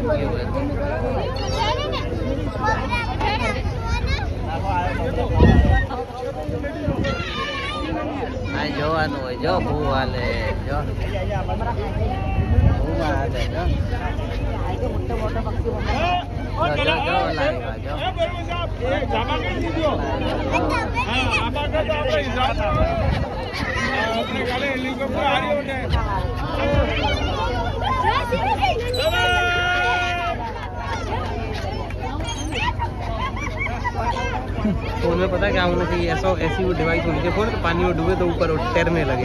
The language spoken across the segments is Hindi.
જોવાનું હોય જો ભૂ હાલે જો ભૂ હાલે જો મોટા મોટા પક્ષી જો જો લાવ્યા જો फोन में पता क्या होना चाहिए, ऐसा ऐसी वो डिवाइस होनी चाहिए फोन तो पानी में डूबे तो ऊपर तैरने लगे।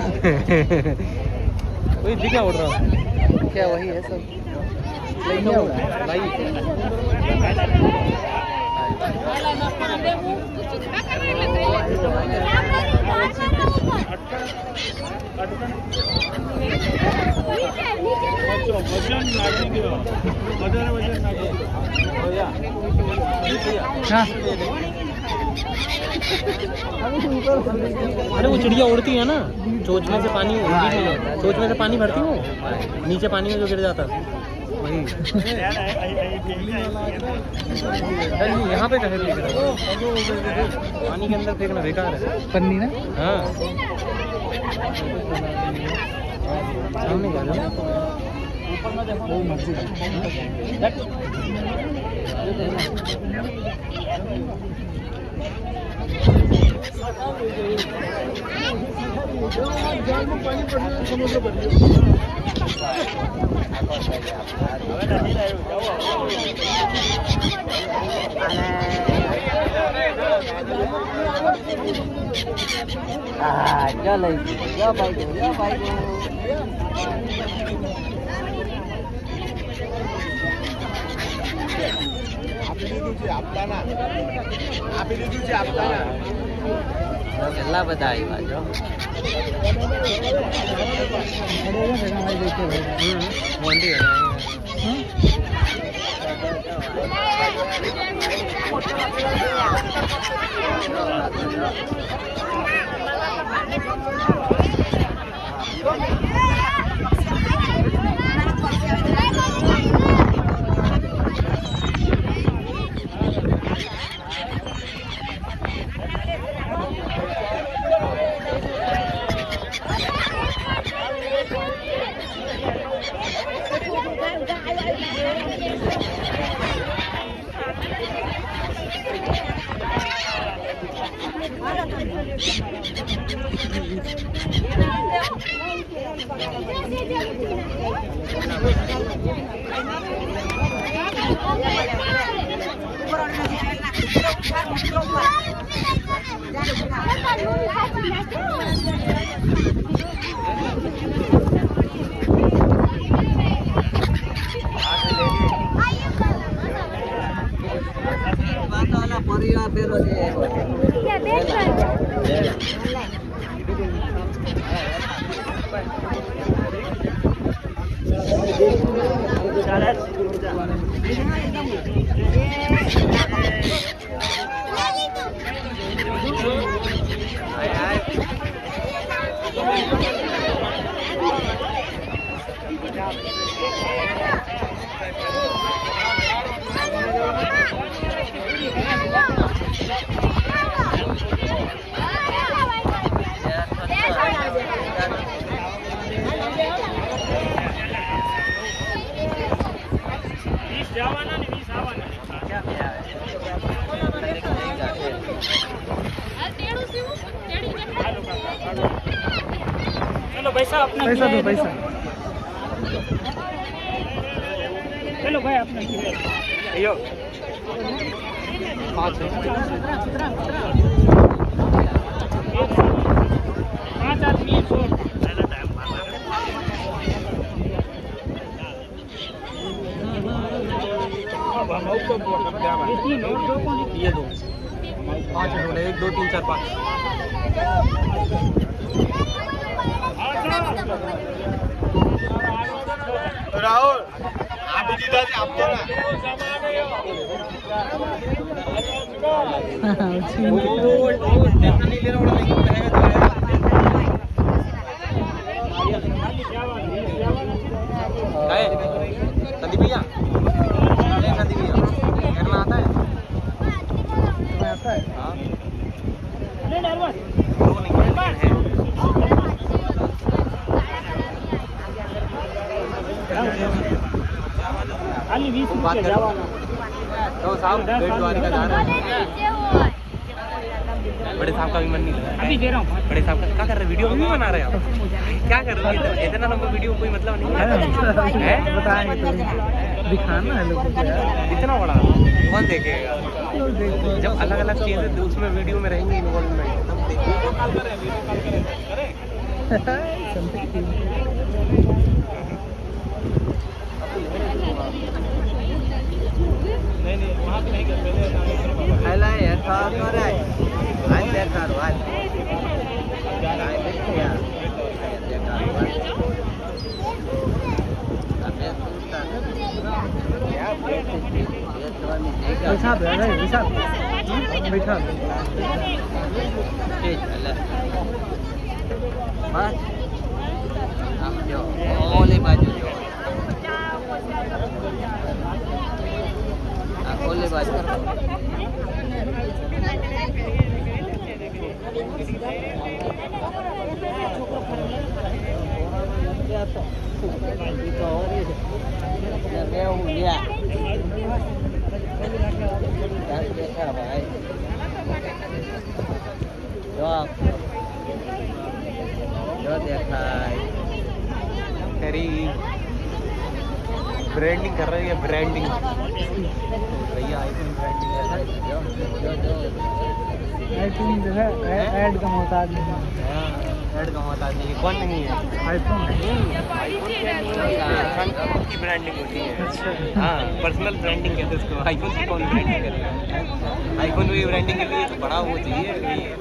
वही दिखा उड़ रहा क्या वही है सब भाई। अरे वो चिड़िया उड़ती है ना, चोंच में से पानी चोंच में से पानी भरती हूँ नीचे पानी में जो गिर जाता वही। यहाँ पे कैसे फेंक रहे पानी के अंदर फेंकना बेकार है पन्नी ना। हाँ सामने जा रहा वो मर्जी चलो जा भाई કેટલા બધા આવ્યા જો મોંડી पैसा अपना पैसा दो पैसा चलो भाई अपना यो 5 आदमी 100 ये दो 5 जोड़े 1 2 3 4 5 राहुल आप दीदा जी आप देना नहीं लेना बड़ा नहीं है संदीप भैया खाली 20 रुपए जावा ना तो साहब बेट द्वारिका जा रहे हैं। बड़े साहब का भी मन नहीं लगा अभी दे रहा हूँ। बड़े साहब का क्या कर रहे वीडियो भी बना रहे हैं आप? क्या कर रहे हैं? इतना लंबा वीडियो कोई मतलब नहीं है। बताएंगे तो दिखाना है लोगों को यार। इतना बड़ा कौन देखेगा? जब अलग अलग चीजें तो उसमें वीडियो में रहेंगी इन्वॉल्वमेंट। नहीं वहाँ पे नहीं कर पहले हेला ऐसा कर रहा है आज देखा रोज हिसाब है हिसाब बैठा बस अब जो ओले बाजू जो ओले बाजू देखा भाई जो देखा तेरी ब्रांडिंग कर रही है ब्रांडिंग भैया आईफोन ब्रांडिंग आईफोन जो है ऐड का मोहताज नहीं है। ऐड का मोहताज नहीं है। कौन नहीं है? आईफोन की ब्रांडिंग होती है। अच्छा हाँ पर्सनल ब्रांडिंग कहते हैं उसको। आईफोन की कौन ब्रांडिंग करता है? आईफोन भी ब्रांडिंग के लिए तो बड़ा वो चाहिए।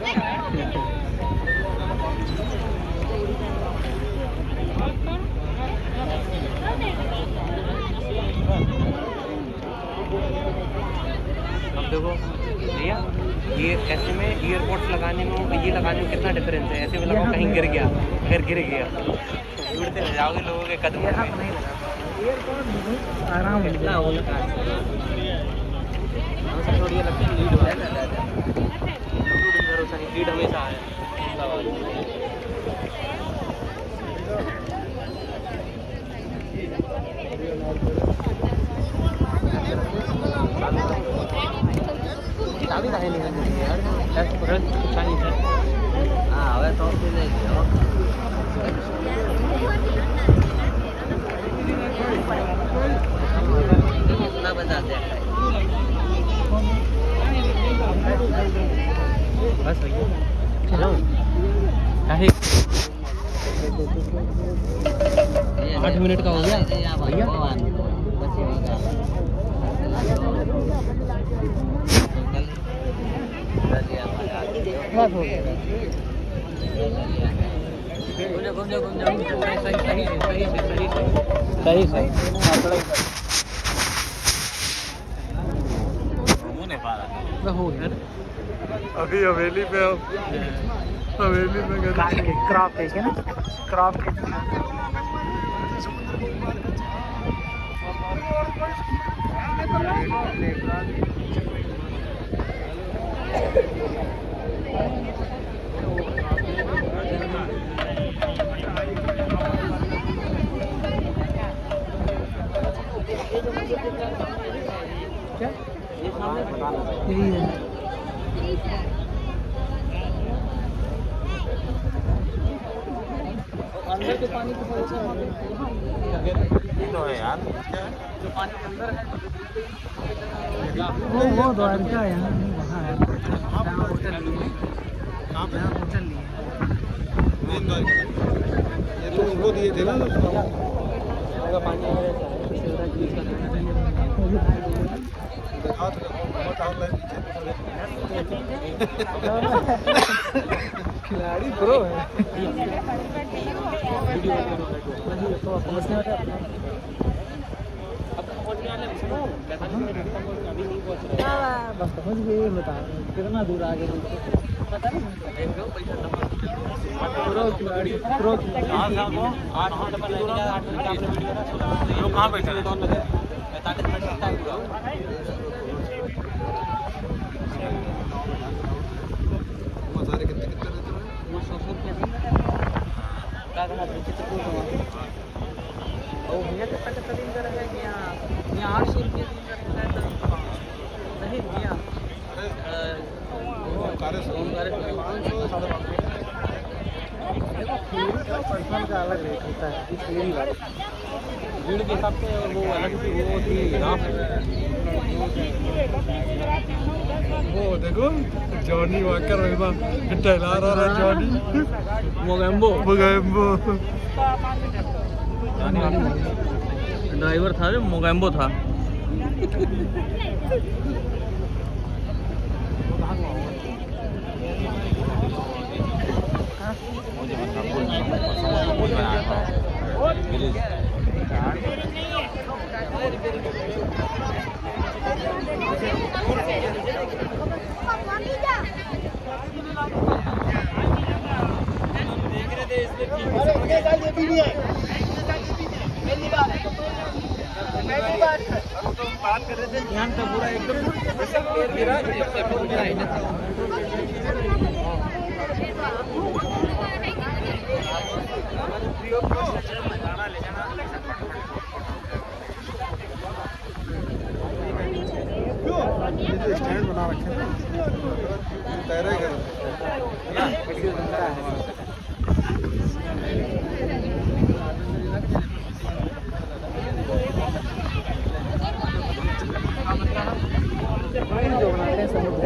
अब देखो भैया ये ऐसे में ईयरपोर्ट्स लगाने में और ये लगाने में कितना डिफरेंस है। ऐसे में लगाओ कहीं गिर गया, अगर गिर गया उड़ते रह जाओगे लोगों के कदम में। आराम है कितना वो लगा थोड़ी लगती है लीड वाला भरोसा नहीं, लीड हमेशा है। चाबी काहे निकल गई यार? टेस्ट पर चाहिए थी। हां હવે તો ले लियो कितना बजा दे बस भैया चलो 8 मिनट का हो गया भैया। बस हो गया। सही हो गया अभी हवेली पे हवेली में क्राफ्ट है क्या ना क्राफ्ट क्या यही है। अंदर के पानी की तो है यार जो पानी के अंदर है वो द्वारका है यहाँ नहीं वहाँ है जहाँ होटल लिए जहाँ होटल लिए मेन द्वारका ये तो वो दिए थे ना पानी खिलाड़ी प्रो है। बस पहुँच गए बता कितना दूर आगे प्रो खिलाड़ी प्रो कहाँ बैठा है? सारे कितने रहते हैं? भैया कितना दिन का 800 रुपये नहीं दिया पर्सनल का अलग रेट होता है भीड़ के हिसाब से वो अलग थी वो थी वो देखो जॉनी वाकर टहला रहा जॉनी मोगेम्बो ड्राइवर था जो मोगेम्बो था बात कर रहे थे ध्यान का पूरा एकदम पैर गिरा स्टैंड बना रखे हैं तैरे कर जो बनाते हैं समुद्र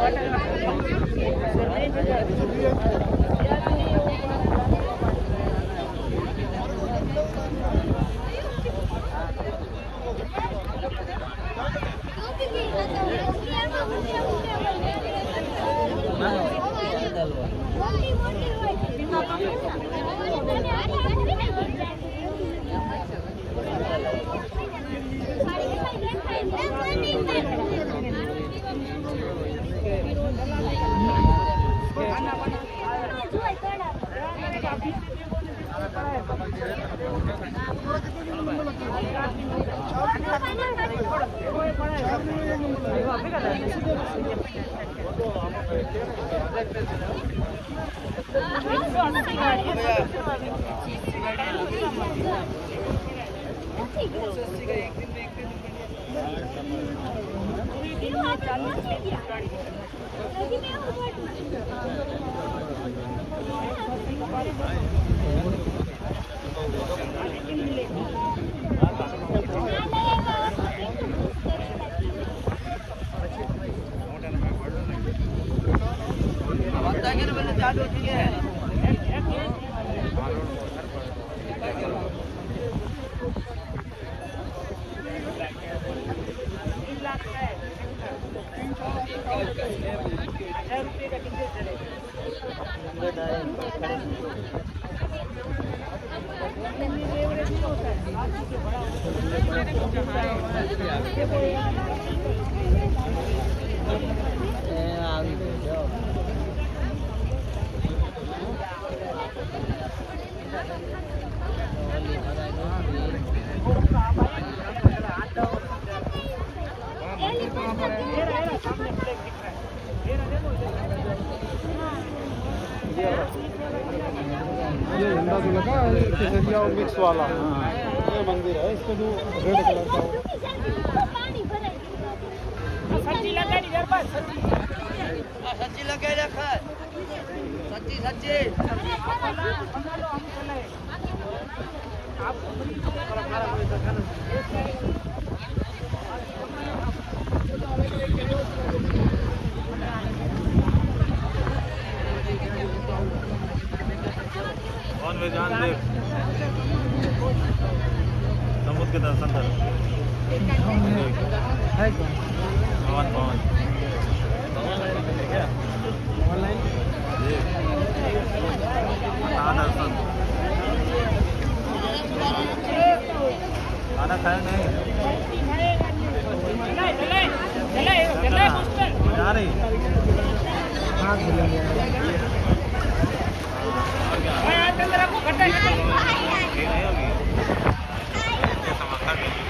ये झंडा जो लगा केसरिया और मिक्स वाला ये मंदिर है इसका जो रेड कलर का सच्ची लगा इधर पर सच्ची लगे रखा सच्ची सच्ची जान देव समुद्र के दर्शन कर दर्शन खाना खाया नहीं जा रही हाँ